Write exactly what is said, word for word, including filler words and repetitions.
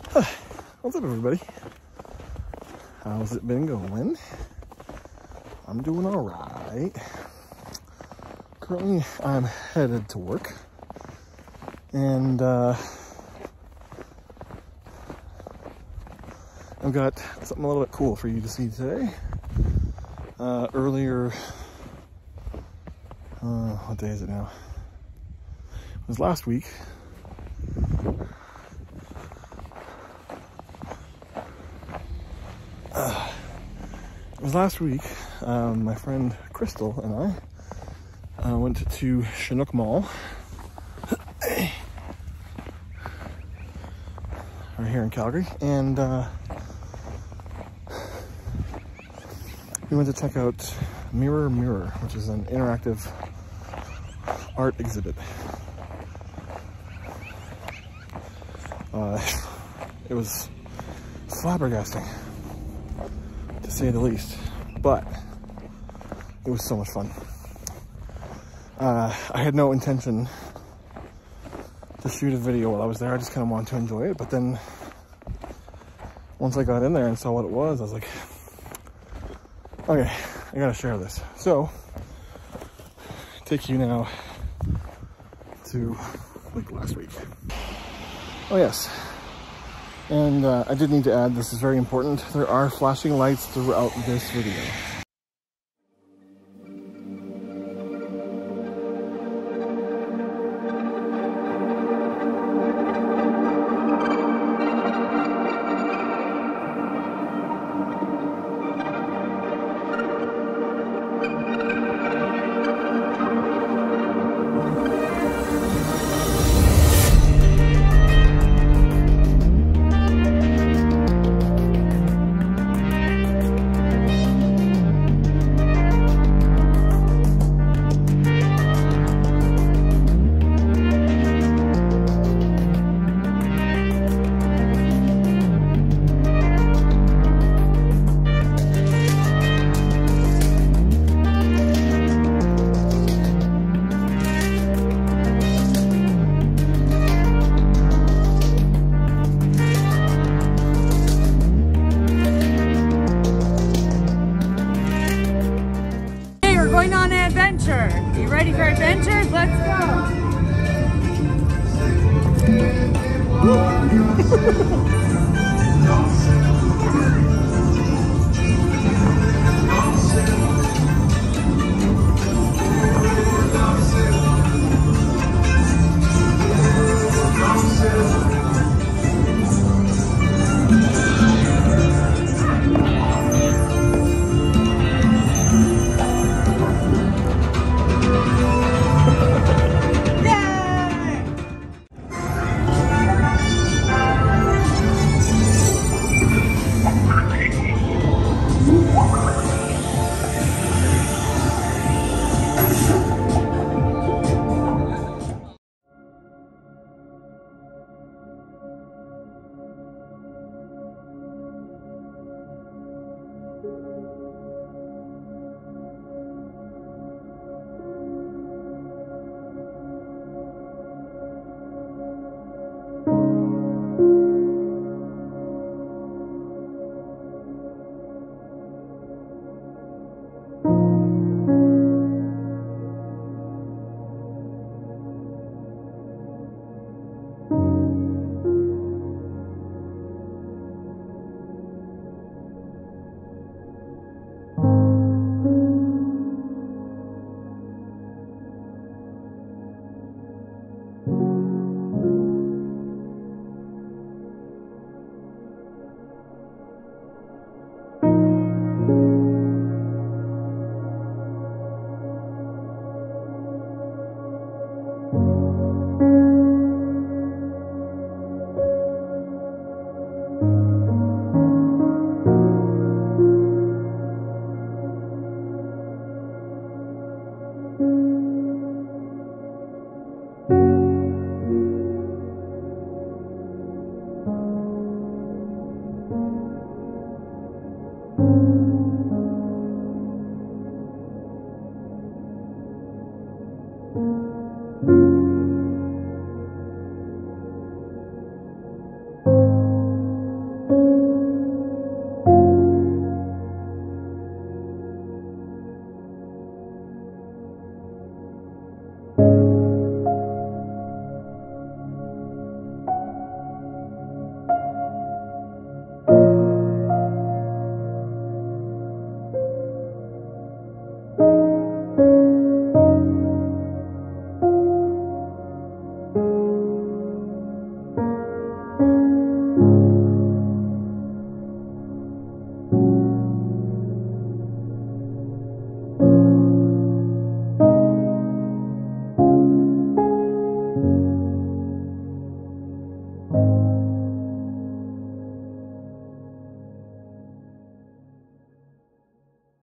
What's up, everybody? How's it been going? I'm doing all right. Currently, I'm headed to work, and uh, I've got something a little bit cool for you to see today. Uh, earlier, uh, what day is it now? It was last week. Uh, it was last week. Um, my friend Crystal and I uh, went to Chinook Mall. Right here in Calgary, and uh, we went to check out Mirror Mirror, which is an interactive art exhibit. Uh, it was flabbergasting, to say the least, but it was so much fun. Uh, I had no intention to shoot a video while I was there. I just kind of wanted to enjoy it, but then once I got in there and saw what it was, I was like, okay, I gotta share this. So, take you now to like last week. Oh yes, and uh, I did need to add, this is very important, there are flashing lights throughout this video. Going on an adventure. Are you ready for adventures? Let's go.